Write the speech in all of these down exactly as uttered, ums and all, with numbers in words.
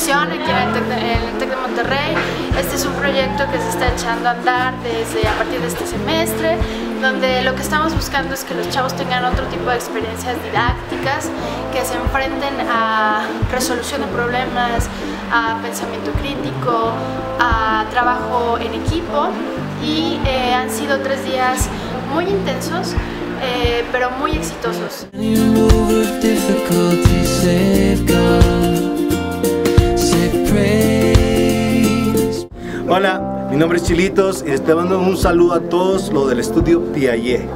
composición aquí en el Tec de, en el Tec de Monterrey. Este es un proyecto que se está echando a andar desde a partir de este semestre, donde lo que estamos buscando es que los chavos tengan otro tipo de experiencias didácticas, que se enfrenten a resolución de problemas, a pensamiento crítico, a trabajo en equipo, y eh, han sido tres días muy intensos, eh, pero muy exitosos. Hola, mi nombre es Chilitos y les estoy dando un saludo a todos los del estudio Piaget.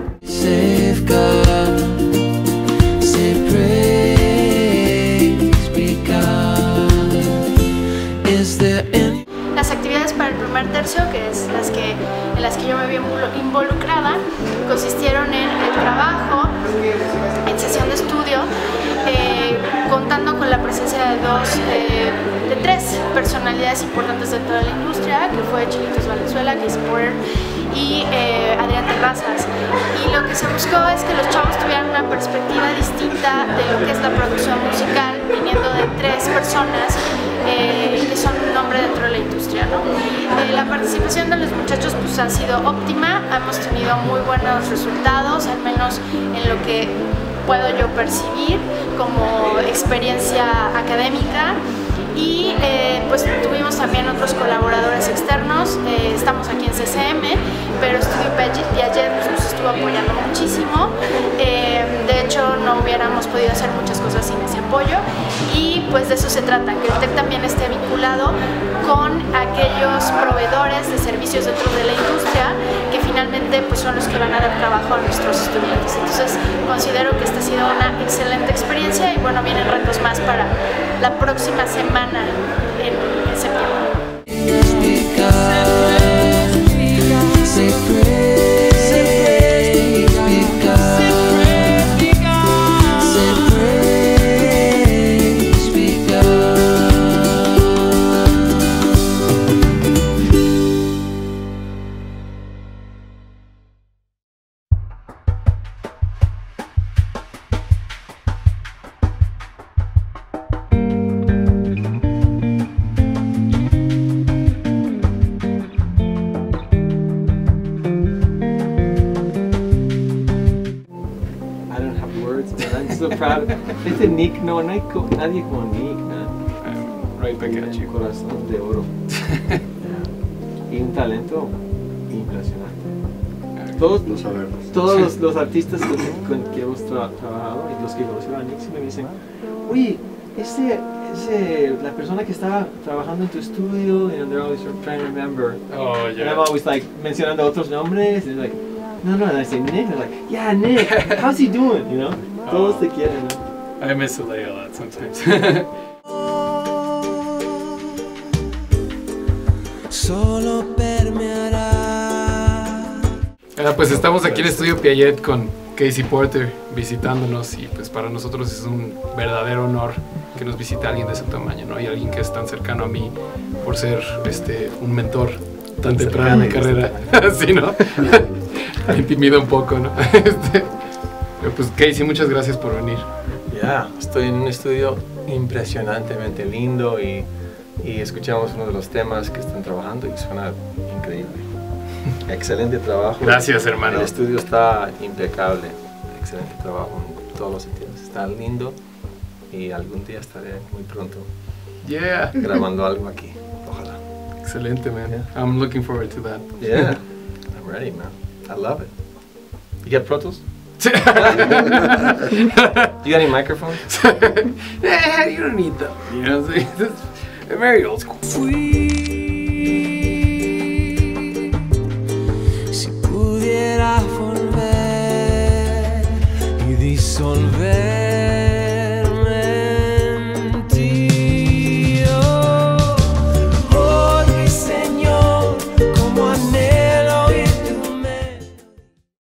Las actividades para el primer tercio, que es las que, en las que yo me vi involucrada, consistieron en el trabajo, en sesión de estudio, eh, contando con la presencia de dos, eh, de tres personalidades importantes dentro de la industria, que fue Chilitos Valenzuela, Casey Porter y eh, Adrián Terrazas. Y lo que se buscó es que los chavos tuvieran una perspectiva distinta de lo que es la producción musical, viniendo de tres personas eh, que son un nombre dentro de la industria, ¿no? Eh, la participación de los muchachos pues ha sido óptima, hemos tenido muy buenos resultados, al menos en lo que puedo yo percibir como experiencia académica. Y eh, pues tuvimos también otros colaboradores externos, eh, estamos aquí en C C M, pero Estudio Piaget nos estuvo apoyando muchísimo, eh, de hecho no hubiéramos podido hacer muchas cosas sin ese apoyo, y pues de eso se trata, que el Tec también esté vinculado con aquellos proveedores de servicios dentro de la industria, que finalmente pues son los que van a dar trabajo a nuestros estudiantes. Entonces considero que esta ha sido una excelente experiencia y bueno, vienen retos más para la próxima semana en, en septiembre. So proud. Este Nick, no, no hay co nadie como Nick, man. Um, right back at you. Corazón de oro. Y un talento impresionante. Todos, todos los, los artistas con, con que hemos tra trabajado y los que conocieron a Nick siempre me dicen, oye, ese, ese, la persona que estaba trabajando en tu estudio, and they're always trying to remember. Oh, yeah. And I'm always like mencionando otros nombres, and like, no, no, and I say Nick, they're like, yeah, Nick, how's he doing, you know? Todos te quieren, ¿no? I miss Alea a lot sometimes. Solo permeará. Ahora pues estamos aquí en Estudio Piaget con Casey Porter visitándonos y pues para nosotros es un verdadero honor que nos visite alguien de ese tamaño, ¿no? Y alguien que es tan cercano a mí por ser este, un mentor tan temprano en mi carrera. Sí, ¿no? Me intimida un poco, ¿no? Este, Pues Casey, muchas gracias por venir. Ya, yeah, estoy en un estudio impresionantemente lindo y, y escuchamos uno de los temas que están trabajando y suena increíble. Excelente trabajo. Gracias, hermano. El estudio está impecable. Excelente trabajo en todos los sentidos. Está lindo y algún día estaré muy pronto yeah. grabando algo aquí. Ojalá. Excelente, man. Yeah. I'm looking forward to that. Yeah, I'm ready, man. I love it. You get Pro Tools? You got any microphones? Yeah, you don't need them. You know, it's very old school. Fui, si pudiera volver y disolver.